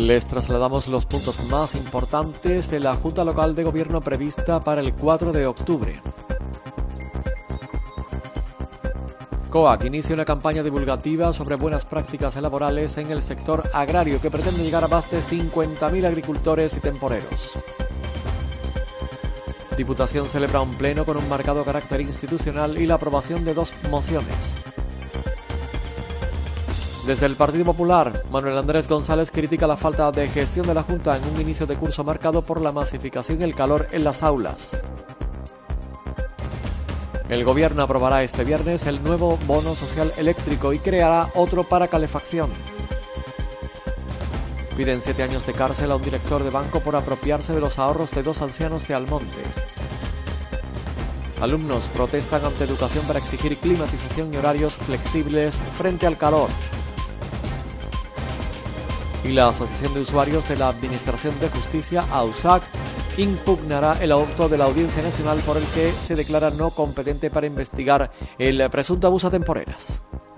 Les trasladamos los puntos más importantes de la Junta Local de Gobierno prevista para el 4 de octubre. COAC inicia una campaña divulgativa sobre buenas prácticas laborales en el sector agrario que pretende llegar a más de 50.000 agricultores y temporeros. Diputación celebra un pleno con un marcado carácter institucional y la aprobación de 2 mociones. Desde el Partido Popular, Manuel Andrés González critica la falta de gestión de la Junta en un inicio de curso marcado por la masificación y el calor en las aulas. El Gobierno aprobará este viernes el nuevo bono social eléctrico y creará otro para calefacción. Piden 7 años de cárcel a un director de banco por apropiarse de los ahorros de 2 ancianos de Almonte. Alumnos protestan ante Educación para exigir climatización y horarios flexibles frente al calor. Y la Asociación de Usuarios de la Administración de Justicia, AUSAC, impugnará el auto de la Audiencia Nacional por el que se declara no competente para investigar el presunto abuso a temporeras.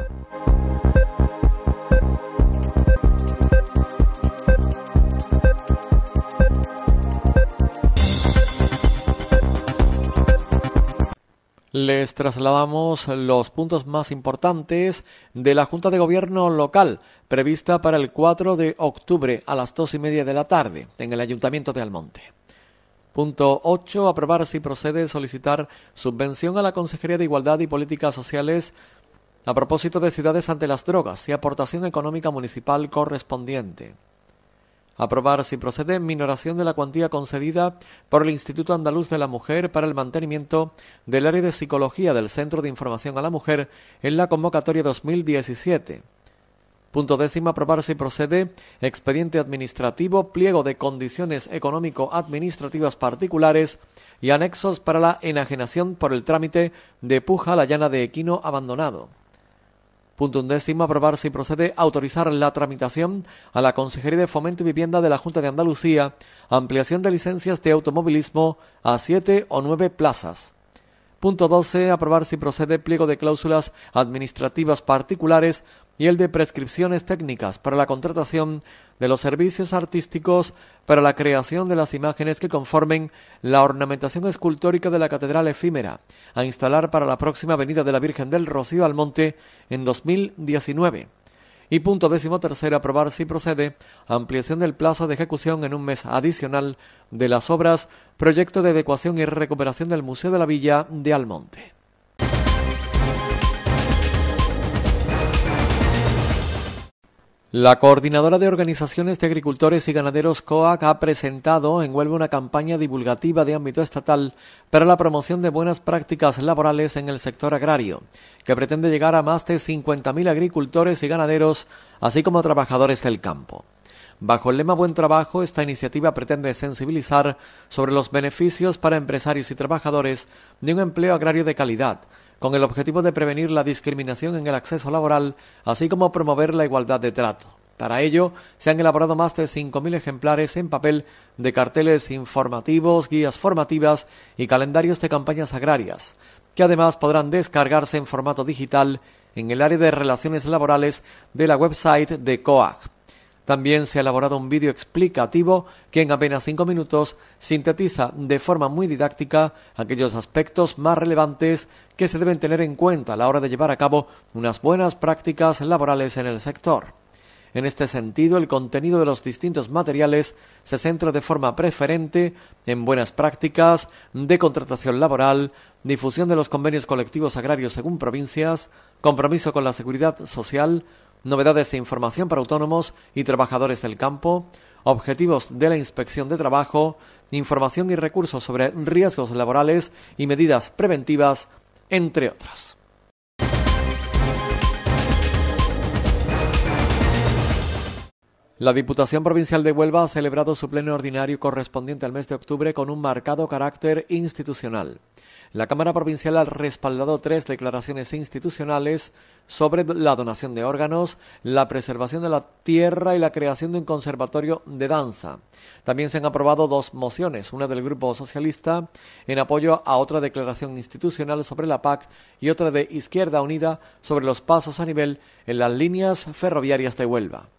Les trasladamos los puntos más importantes de la Junta de Gobierno local, prevista para el 4 de octubre a las 2:30 de la tarde, en el Ayuntamiento de Almonte. Punto 8. Aprobar si procede solicitar subvención a la Consejería de Igualdad y Políticas Sociales a propósito de ciudades ante las drogas y aportación económica municipal correspondiente. Aprobar si procede minoración de la cuantía concedida por el Instituto Andaluz de la Mujer para el mantenimiento del área de psicología del Centro de Información a la Mujer en la convocatoria 2017. Punto 10. Aprobar si procede expediente administrativo, pliego de condiciones económico-administrativas particulares y anexos para la enajenación por el trámite de puja a la llana de equino abandonado. Punto 11. Aprobar si procede autorizar la tramitación a la Consejería de Fomento y Vivienda de la Junta de Andalucía, ampliación de licencias de automovilismo a 7 o 9 plazas. Punto 12. Aprobar si procede pliego de cláusulas administrativas particulares y el de prescripciones técnicas para la contratación de los servicios artísticos para la creación de las imágenes que conformen la ornamentación escultórica de la Catedral Efímera, a instalar para la próxima Avenida de la Virgen del Rocío Almonte en 2019. Y punto 13. Aprobar si procede ampliación del plazo de ejecución en un mes adicional de las obras, proyecto de adecuación y recuperación del Museo de la Villa de Almonte. La Coordinadora de Organizaciones de Agricultores y Ganaderos COAC ha presentado en Huelva una campaña divulgativa de ámbito estatal para la promoción de buenas prácticas laborales en el sector agrario, que pretende llegar a más de 50.000 agricultores y ganaderos, así como trabajadores del campo. Bajo el lema Buen Trabajo, esta iniciativa pretende sensibilizar sobre los beneficios para empresarios y trabajadores de un empleo agrario de calidad, con el objetivo de prevenir la discriminación en el acceso laboral, así como promover la igualdad de trato. Para ello, se han elaborado más de 5.000 ejemplares en papel de carteles informativos, guías formativas y calendarios de campañas agrarias, que además podrán descargarse en formato digital en el área de relaciones laborales de la website de COAC. También se ha elaborado un vídeo explicativo que en apenas 5 minutos sintetiza de forma muy didáctica aquellos aspectos más relevantes que se deben tener en cuenta a la hora de llevar a cabo unas buenas prácticas laborales en el sector. En este sentido, el contenido de los distintos materiales se centra de forma preferente en buenas prácticas de contratación laboral, difusión de los convenios colectivos agrarios según provincias, compromiso con la seguridad social, novedades e información para autónomos y trabajadores del campo, objetivos de la inspección de trabajo, información y recursos sobre riesgos laborales y medidas preventivas, entre otras. La Diputación Provincial de Huelva ha celebrado su pleno ordinario correspondiente al mes de octubre con un marcado carácter institucional. La Cámara Provincial ha respaldado 3 declaraciones institucionales sobre la donación de órganos, la preservación de la tierra y la creación de un conservatorio de danza. También se han aprobado 2 mociones, una del Grupo Socialista en apoyo a otra declaración institucional sobre la PAC y otra de Izquierda Unida sobre los pasos a nivel en las líneas ferroviarias de Huelva.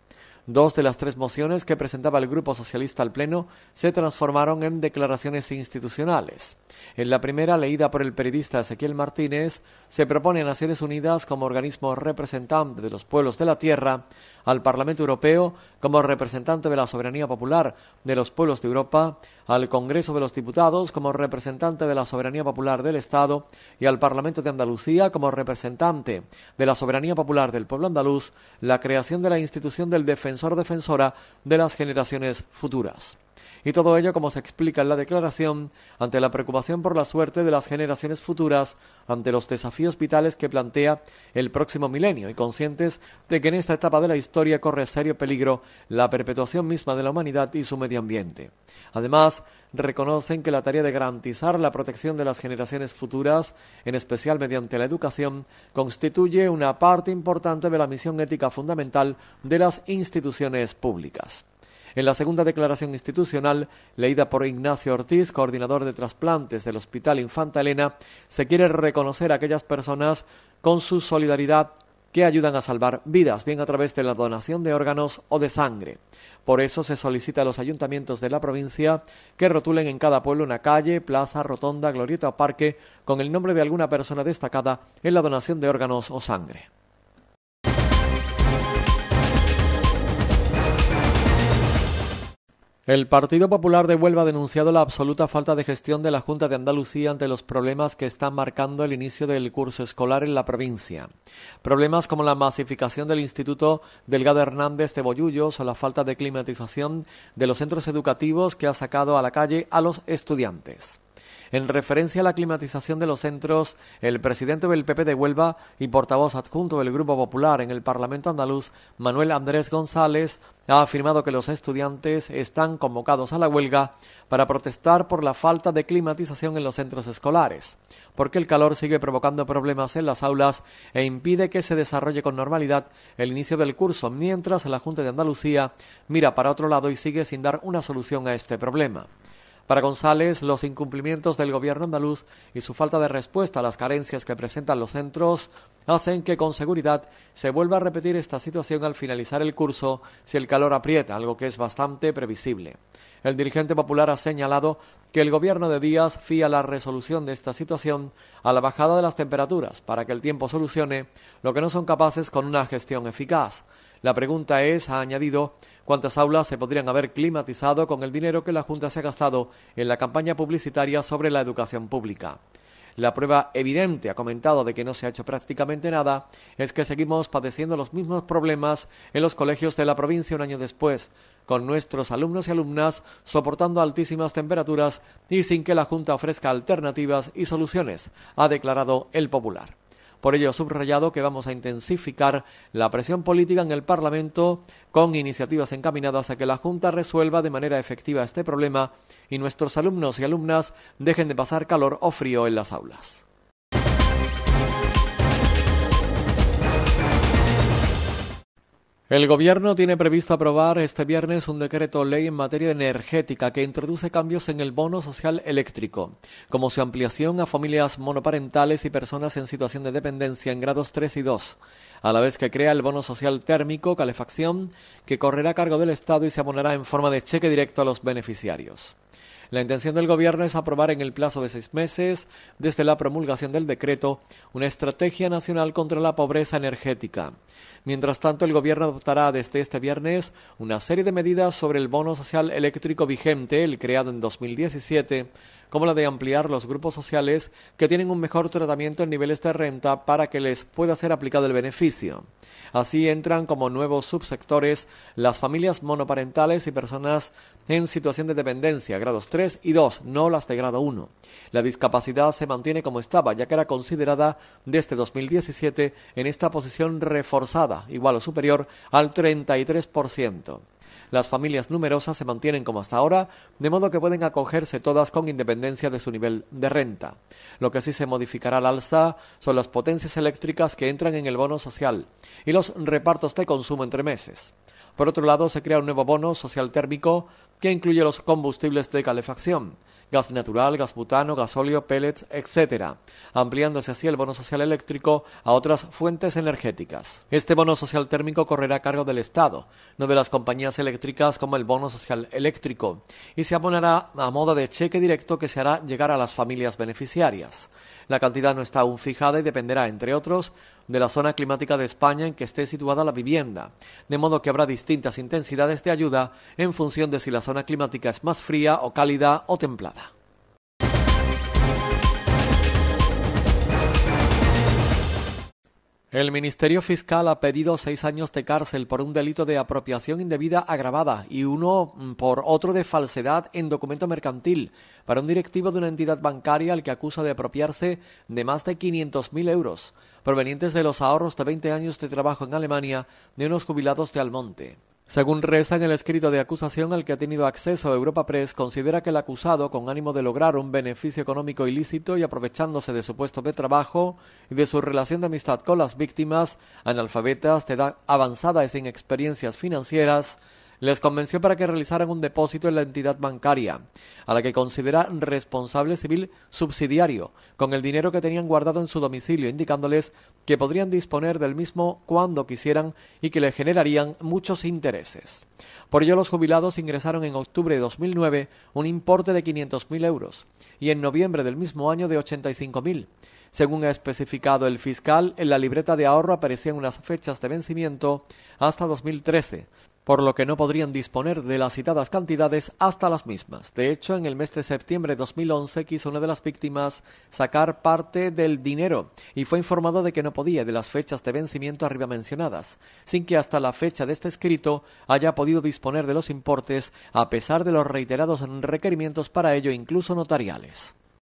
2 de las 3 mociones que presentaba el Grupo Socialista al Pleno se transformaron en declaraciones institucionales. En la primera, leída por el periodista Ezequiel Martínez, se propone a Naciones Unidas como organismo representante de los pueblos de la tierra, al Parlamento Europeo como representante de la soberanía popular de los pueblos de Europa, al Congreso de los Diputados como representante de la soberanía popular del Estado y al Parlamento de Andalucía como representante de la soberanía popular del pueblo andaluz, la creación de la institución del defensor-defensora de las generaciones futuras. Y todo ello, como se explica en la declaración, ante la preocupación por la suerte de las generaciones futuras, ante los desafíos vitales que plantea el próximo milenio y conscientes de que en esta etapa de la historia corre serio peligro la perpetuación misma de la humanidad y su medio ambiente. Además, reconocen que la tarea de garantizar la protección de las generaciones futuras, en especial mediante la educación, constituye una parte importante de la misión ética fundamental de las instituciones públicas. En la segunda declaración institucional, leída por Ignacio Ortiz, coordinador de trasplantes del Hospital Infanta Elena, se quiere reconocer a aquellas personas con su solidaridad que ayudan a salvar vidas, bien a través de la donación de órganos o de sangre. Por eso se solicita a los ayuntamientos de la provincia que rotulen en cada pueblo una calle, plaza, rotonda, glorieta o parque con el nombre de alguna persona destacada en la donación de órganos o sangre. El Partido Popular de Huelva ha denunciado la absoluta falta de gestión de la Junta de Andalucía ante los problemas que están marcando el inicio del curso escolar en la provincia. Problemas como la masificación del Instituto Delgado Hernández de Bollullos o la falta de climatización de los centros educativos que ha sacado a la calle a los estudiantes. En referencia a la climatización de los centros, el presidente del PP de Huelva y portavoz adjunto del Grupo Popular en el Parlamento andaluz, Manuel Andrés González, ha afirmado que los estudiantes están convocados a la huelga para protestar por la falta de climatización en los centros escolares, porque el calor sigue provocando problemas en las aulas e impide que se desarrolle con normalidad el inicio del curso, mientras la Junta de Andalucía mira para otro lado y sigue sin dar una solución a este problema. Para González, los incumplimientos del gobierno andaluz y su falta de respuesta a las carencias que presentan los centros hacen que con seguridad se vuelva a repetir esta situación al finalizar el curso si el calor aprieta, algo que es bastante previsible. El dirigente popular ha señalado que el gobierno de Díaz fía la resolución de esta situación a la bajada de las temperaturas para que el tiempo solucione lo que no son capaces con una gestión eficaz. La pregunta es, ha añadido, ¿cuántas aulas se podrían haber climatizado con el dinero que la Junta se ha gastado en la campaña publicitaria sobre la educación pública? La prueba evidente, ha comentado, de que no se ha hecho prácticamente nada es que seguimos padeciendo los mismos problemas en los colegios de la provincia un año después, con nuestros alumnos y alumnas soportando altísimas temperaturas y sin que la Junta ofrezca alternativas y soluciones, ha declarado el popular. Por ello, ha subrayado que vamos a intensificar la presión política en el Parlamento con iniciativas encaminadas a que la Junta resuelva de manera efectiva este problema y nuestros alumnos y alumnas dejen de pasar calor o frío en las aulas. El Gobierno tiene previsto aprobar este viernes un decreto ley en materia energética que introduce cambios en el bono social eléctrico, como su ampliación a familias monoparentales y personas en situación de dependencia en grados 3 y 2, a la vez que crea el bono social térmico, calefacción, que correrá a cargo del Estado y se abonará en forma de cheque directo a los beneficiarios. La intención del Gobierno es aprobar en el plazo de 6 meses, desde la promulgación del decreto, una estrategia nacional contra la pobreza energética. Mientras tanto, el Gobierno adoptará desde este viernes una serie de medidas sobre el bono social eléctrico vigente, el creado en 2017, como la de ampliar los grupos sociales que tienen un mejor tratamiento en niveles de renta para que les pueda ser aplicado el beneficio. Así entran como nuevos subsectores las familias monoparentales y personas en situación de dependencia, grados 3 y 2, no las de grado 1. La discapacidad se mantiene como estaba, ya que era considerada desde 2017 en esta posición reforzada, igual o superior al 33%. Las familias numerosas se mantienen como hasta ahora, de modo que pueden acogerse todas con independencia de su nivel de renta. Lo que sí se modificará al alza son las potencias eléctricas que entran en el bono social y los repartos de consumo entre meses. Por otro lado, se crea un nuevo bono social térmico que incluye los combustibles de calefacción, gas natural, gas butano, gasóleo, pellets, etc., ampliándose así el bono social eléctrico a otras fuentes energéticas. Este bono social térmico correrá a cargo del Estado, no de las compañías eléctricas como el bono social eléctrico, y se abonará a modo de cheque directo que se hará llegar a las familias beneficiarias. La cantidad no está aún fijada y dependerá, entre otros, de la zona climática de España en que esté situada la vivienda, de modo que habrá distintas intensidades de ayuda en función de si la zona climática es más fría o cálida o templada. El Ministerio Fiscal ha pedido 6 años de cárcel por un delito de apropiación indebida agravada y 1 por otro de falsedad en documento mercantil para un directivo de una entidad bancaria al que acusa de apropiarse de más de 500.000 euros, provenientes de los ahorros de 20 años de trabajo en Alemania de unos jubilados de Almonte. Según reza en el escrito de acusación al que ha tenido acceso Europa Press, considera que el acusado, con ánimo de lograr un beneficio económico ilícito y aprovechándose de su puesto de trabajo y de su relación de amistad con las víctimas, analfabetas de edad avanzada y sin experiencias financieras, les convenció para que realizaran un depósito en la entidad bancaria, a la que considera responsable civil subsidiario, con el dinero que tenían guardado en su domicilio, indicándoles que podrían disponer del mismo cuando quisieran y que le generarían muchos intereses. Por ello, los jubilados ingresaron en octubre de 2009 un importe de 500.000 euros y en noviembre del mismo año de 85.000. Según ha especificado el fiscal, en la libreta de ahorro aparecían unas fechas de vencimiento hasta 2013, por lo que no podrían disponer de las citadas cantidades hasta las mismas. De hecho, en el mes de septiembre de 2011 quiso una de las víctimas sacar parte del dinero y fue informado de que no podía de las fechas de vencimiento arriba mencionadas, sin que hasta la fecha de este escrito haya podido disponer de los importes a pesar de los reiterados requerimientos para ello, incluso notariales.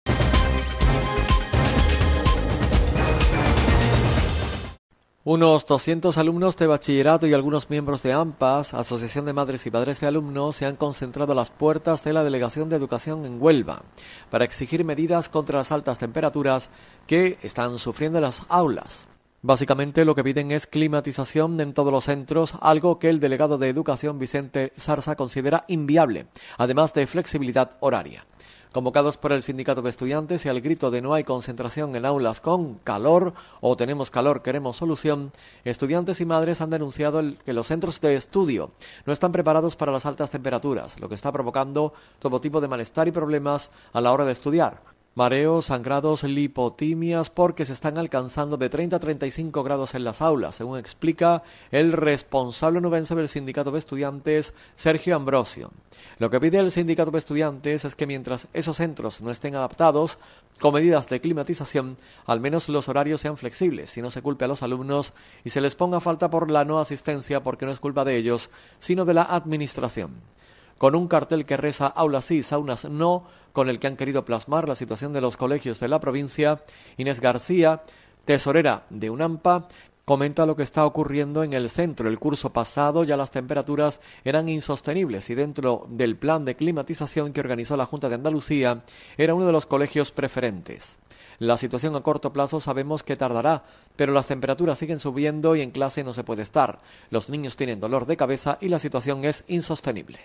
Unos 200 alumnos de bachillerato y algunos miembros de AMPAS, Asociación de Madres y Padres de Alumnos, se han concentrado a las puertas de la Delegación de Educación en Huelva para exigir medidas contra las altas temperaturas que están sufriendo las aulas. Básicamente lo que piden es climatización en todos los centros, algo que el delegado de Educación, Vicente Sarsa, considera inviable, además de flexibilidad horaria. Convocados por el sindicato de estudiantes y al grito de no hay concentración en aulas con calor o tenemos calor, queremos solución, estudiantes y madres han denunciado que los centros de estudio no están preparados para las altas temperaturas, lo que está provocando todo tipo de malestar y problemas a la hora de estudiar. Mareos, sangrados, lipotimias, porque se están alcanzando de 30 a 35 grados en las aulas, según explica el responsable onubense del sindicato de estudiantes, Sergio Ambrosio. Lo que pide el sindicato de estudiantes es que mientras esos centros no estén adaptados, con medidas de climatización, al menos los horarios sean flexibles, y no se culpe a los alumnos y se les ponga falta por la no asistencia, porque no es culpa de ellos, sino de la administración. Con un cartel que reza aulas sí, saunas no, con el que han querido plasmar la situación de los colegios de la provincia, Inés García, tesorera de UNAMPA, comenta lo que está ocurriendo en el centro. El curso pasado ya las temperaturas eran insostenibles y dentro del plan de climatización que organizó la Junta de Andalucía era uno de los colegios preferentes. La situación a corto plazo sabemos que tardará, pero las temperaturas siguen subiendo y en clase no se puede estar. Los niños tienen dolor de cabeza y la situación es insostenible.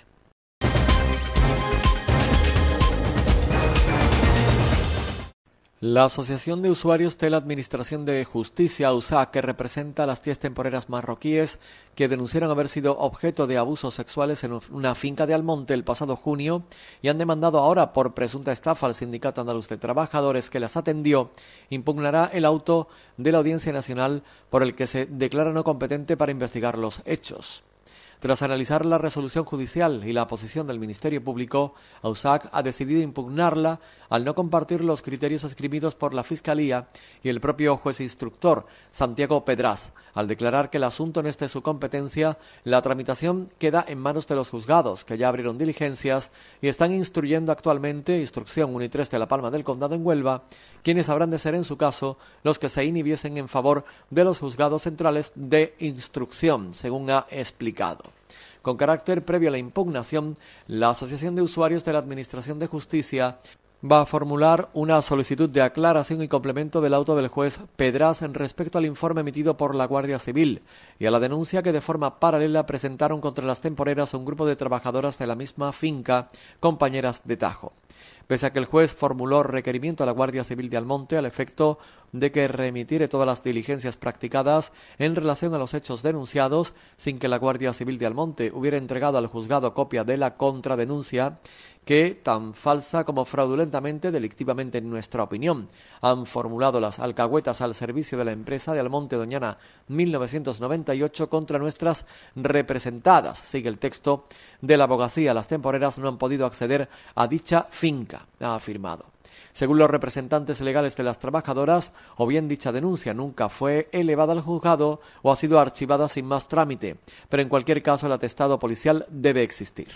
La Asociación de Usuarios de la Administración de Justicia, USAC, que representa a las 10 temporeras marroquíes que denunciaron haber sido objeto de abusos sexuales en una finca de Almonte el pasado junio y han demandado ahora por presunta estafa al Sindicato Andaluz de Trabajadores que las atendió, impugnará el auto de la Audiencia Nacional por el que se declara no competente para investigar los hechos. Tras analizar la resolución judicial y la posición del Ministerio Público, AUSAC ha decidido impugnarla al no compartir los criterios esgrimidos por la Fiscalía y el propio juez instructor, Santiago Pedraz. Al declarar que el asunto no es de su competencia, la tramitación queda en manos de los juzgados, que ya abrieron diligencias y están instruyendo actualmente, instrucción 1 y 3 de la Palma del Condado en Huelva, quienes habrán de ser en su caso los que se inhibiesen en favor de los juzgados centrales de instrucción, según ha explicado. Con carácter previo a la impugnación, la Asociación de Usuarios de la Administración de Justicia va a formular una solicitud de aclaración y complemento del auto del juez Pedraz respecto al informe emitido por la Guardia Civil y a la denuncia que de forma paralela presentaron contra las temporeras un grupo de trabajadoras de la misma finca, compañeras de Tajo. Pese a que el juez formuló requerimiento a la Guardia Civil de Almonte al efecto de que remitiere todas las diligencias practicadas en relación a los hechos denunciados, sin que la Guardia Civil de Almonte hubiera entregado al juzgado copia de la contradenuncia, que, tan falsa como fraudulentamente, delictivamente en nuestra opinión, han formulado las alcahuetas al servicio de la empresa de Almonte Doñana 1998 contra nuestras representadas. Sigue el texto de la abogacía. Las temporeras no han podido acceder a dicha finca, ha afirmado. Según los representantes legales de las trabajadoras, o bien dicha denuncia nunca fue elevada al juzgado o ha sido archivada sin más trámite, pero en cualquier caso el atestado policial debe existir.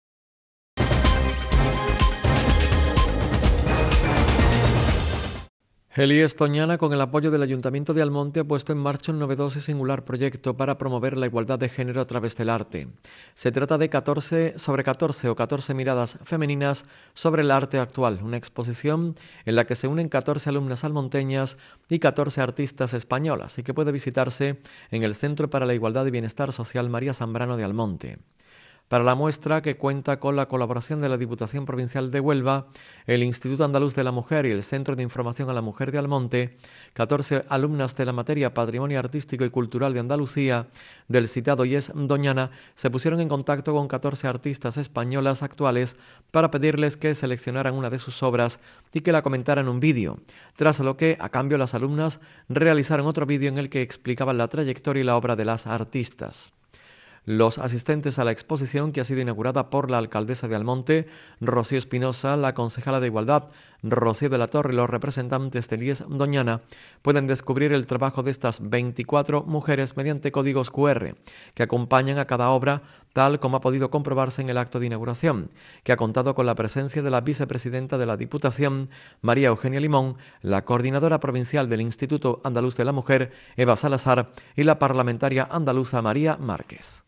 El IES Doñana, con el apoyo del Ayuntamiento de Almonte, ha puesto en marcha un novedoso y singular proyecto para promover la igualdad de género a través del arte. Se trata de 14 miradas femeninas sobre el arte actual, una exposición en la que se unen 14 alumnas almonteñas y 14 artistas españolas y que puede visitarse en el Centro para la Igualdad y Bienestar Social María Zambrano de Almonte. Para la muestra, que cuenta con la colaboración de la Diputación Provincial de Huelva, el Instituto Andaluz de la Mujer y el Centro de Información a la Mujer de Almonte, 14 alumnas de la materia Patrimonio Artístico y Cultural de Andalucía del citado IES Doñana se pusieron en contacto con 14 artistas españolas actuales para pedirles que seleccionaran una de sus obras y que la comentaran en un vídeo, tras lo que, a cambio, las alumnas realizaron otro vídeo en el que explicaban la trayectoria y la obra de las artistas. Los asistentes a la exposición, que ha sido inaugurada por la alcaldesa de Almonte, Rocío Espinosa, la concejala de Igualdad, Rocío de la Torre, y los representantes del IES Doñana, pueden descubrir el trabajo de estas 24 mujeres mediante códigos QR, que acompañan a cada obra, tal como ha podido comprobarse en el acto de inauguración, que ha contado con la presencia de la vicepresidenta de la Diputación, María Eugenia Limón, la coordinadora provincial del Instituto Andaluz de la Mujer, Eva Salazar, y la parlamentaria andaluza María Márquez.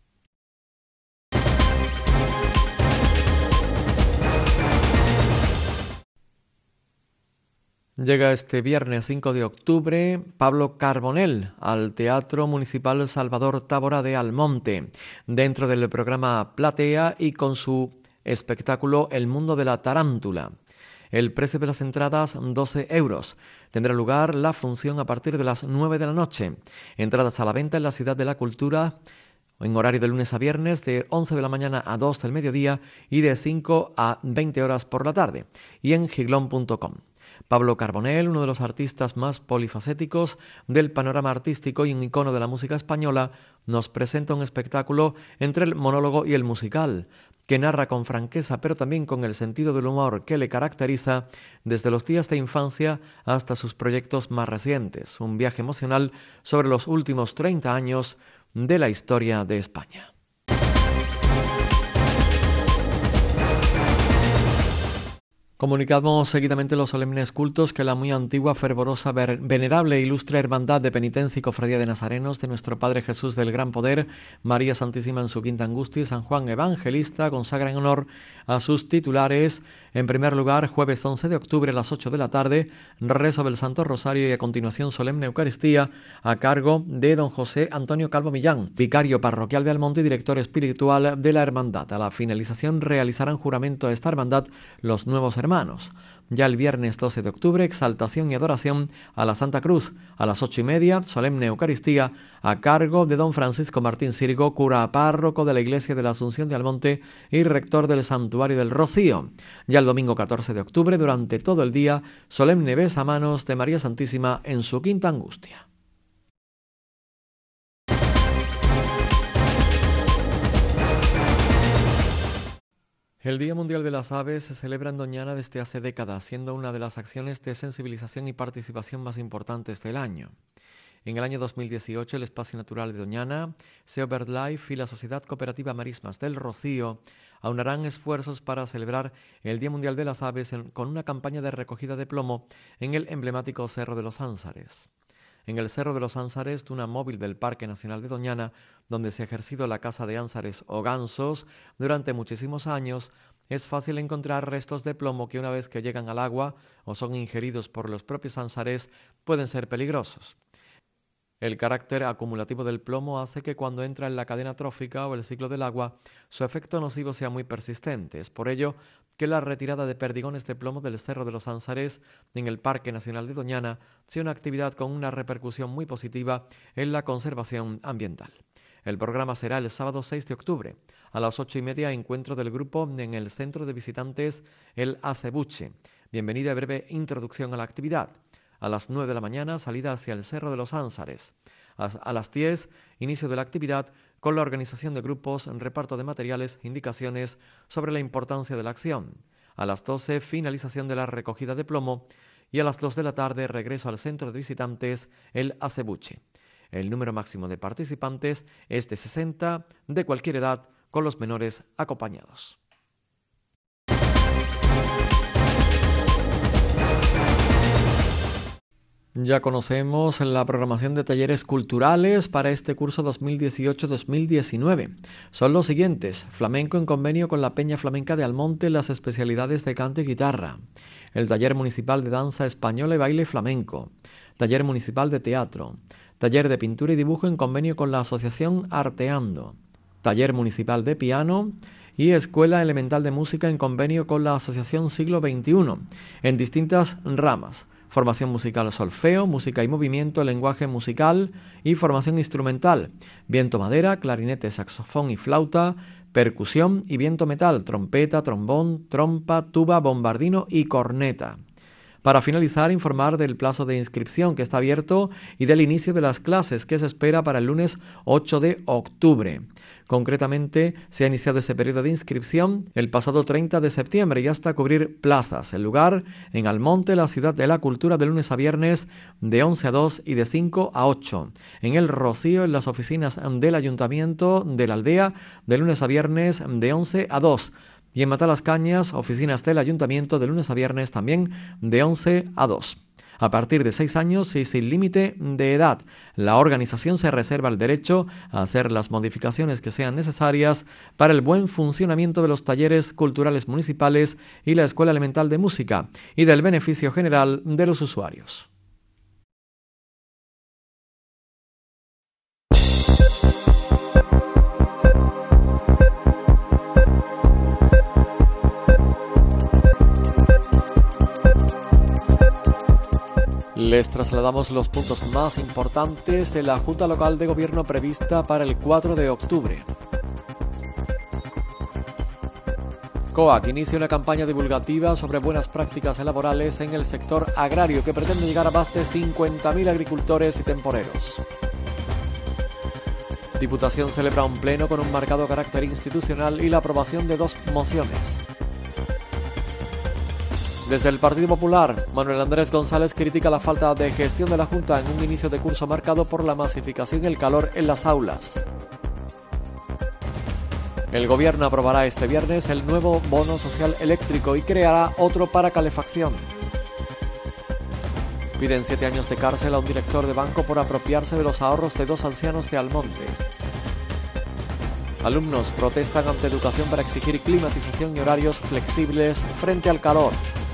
Llega este viernes 5 de octubre Pablo Carbonell al Teatro Municipal Salvador Tábora de Almonte, dentro del programa Platea y con su espectáculo El Mundo de la Tarántula. El precio de las entradas, 12 euros. Tendrá lugar la función a partir de las 9 de la noche. Entradas a la venta en la Ciudad de la Cultura, en horario de lunes a viernes, de 11 de la mañana a 2 del mediodía y de 5 a 20 horas por la tarde, y en giglón.com. Pablo Carbonell, uno de los artistas más polifacéticos del panorama artístico y un icono de la música española, nos presenta un espectáculo entre el monólogo y el musical, que narra con franqueza pero también con el sentido del humor que le caracteriza desde los días de infancia hasta sus proyectos más recientes, un viaje emocional sobre los últimos 30 años de la historia de España. Comunicamos seguidamente los solemnes cultos que la muy antigua, fervorosa, venerable e ilustre Hermandad de Penitencia y Cofradía de Nazarenos de nuestro Padre Jesús del Gran Poder, María Santísima en su quinta angustia y San Juan Evangelista consagra en honor a sus titulares. En primer lugar, jueves 11 de octubre a las 8 de la tarde, rezo del Santo Rosario y a continuación solemne Eucaristía a cargo de don José Antonio Calvo Millán, vicario parroquial de Almonte y director espiritual de la Hermandad. A la finalización realizarán juramento a esta Hermandad los nuevos hermanos. Ya el viernes 12 de octubre, exaltación y adoración a la Santa Cruz. A las 8:30, solemne Eucaristía a cargo de don Francisco Martín Sirgo, cura párroco de la Iglesia de la Asunción de Almonte y rector del Santuario del Rocío. Ya el domingo 14 de octubre, durante todo el día, solemne besamanos de María Santísima en su quinta angustia. El Día Mundial de las Aves se celebra en Doñana desde hace décadas, siendo una de las acciones de sensibilización y participación más importantes del año. En el año 2018, el Espacio Natural de Doñana, Sea BirdLife y la Sociedad Cooperativa Marismas del Rocío aunarán esfuerzos para celebrar el Día Mundial de las Aves con una campaña de recogida de plomo en el emblemático Cerro de los Ánsares. En el Cerro de los Ánsares, duna móvil del Parque Nacional de Doñana, donde se ha ejercido la caza de ánsares o gansos durante muchísimos años, es fácil encontrar restos de plomo que una vez que llegan al agua o son ingeridos por los propios ánsares pueden ser peligrosos. El carácter acumulativo del plomo hace que cuando entra en la cadena trófica o el ciclo del agua, su efecto nocivo sea muy persistente. Es por ello que la retirada de perdigones de plomo del Cerro de los Ánsares en el Parque Nacional de Doñana sea una actividad con una repercusión muy positiva en la conservación ambiental. El programa será el sábado 6 de octubre. A las 8:30, encuentro del grupo en el centro de visitantes El Acebuche. Bienvenida y breve introducción a la actividad. A las 9 de la mañana, salida hacia el Cerro de los Ánsares. A las 10, inicio de la actividad con la organización de grupos, reparto de materiales, indicaciones sobre la importancia de la acción. A las 12, finalización de la recogida de plomo. Y a las 2 de la tarde, regreso al centro de visitantes El Acebuche. El número máximo de participantes es de 60, de cualquier edad, con los menores acompañados. Ya conocemos la programación de talleres culturales para este curso 2018-2019. Son los siguientes: flamenco en convenio con la Peña Flamenca de Almonte, las especialidades de canto y guitarra. El taller municipal de danza española y baile flamenco. Taller municipal de teatro. Taller de pintura y dibujo en convenio con la asociación Arteando. Taller municipal de piano y Escuela Elemental de Música en convenio con la asociación Siglo XXI, en distintas ramas. Formación musical solfeo, música y movimiento, lenguaje musical y formación instrumental, viento madera, clarinete, saxofón y flauta, percusión y viento metal, trompeta, trombón, trompa, tuba, bombardino y corneta. Para finalizar, informar del plazo de inscripción que está abierto y del inicio de las clases que se espera para el lunes 8 de octubre. Concretamente, se ha iniciado ese periodo de inscripción el pasado 30 de septiembre y hasta cubrir plazas. El lugar en Almonte, la ciudad de la cultura, de lunes a viernes de 11 a 2 y de 5 a 8. En El Rocío, en las oficinas del Ayuntamiento de la Aldea, de lunes a viernes de 11 a 2. Y en Matalascañas, oficinas del Ayuntamiento, de lunes a viernes también de 11 a 2. A partir de 6 años y sin límite de edad, la organización se reserva el derecho a hacer las modificaciones que sean necesarias para el buen funcionamiento de los talleres culturales municipales y la Escuela Elemental de Música y del beneficio general de los usuarios. Les trasladamos los puntos más importantes de la Junta Local de Gobierno prevista para el 4 de octubre. COAC inicia una campaña divulgativa sobre buenas prácticas laborales en el sector agrario que pretende llegar a más de 50.000 agricultores y temporeros. Diputación celebra un pleno con un marcado carácter institucional y la aprobación de 2 mociones. Desde el Partido Popular, Manuel Andrés González critica la falta de gestión de la Junta en un inicio de curso marcado por la masificación y el calor en las aulas. El Gobierno aprobará este viernes el nuevo bono social eléctrico y creará otro para calefacción. Piden 7 años de cárcel a un director de banco por apropiarse de los ahorros de 2 ancianos de Almonte. Alumnos protestan ante Educación para exigir climatización y horarios flexibles frente al calor.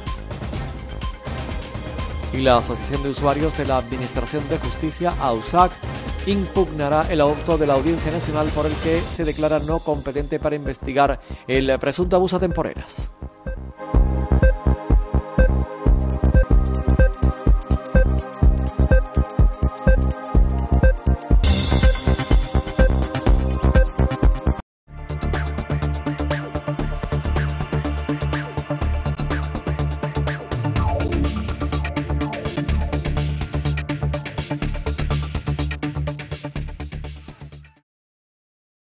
Y la Asociación de Usuarios de la Administración de Justicia, AUSAC, impugnará el auto de la Audiencia Nacional por el que se declara no competente para investigar el presunto abuso a temporeras.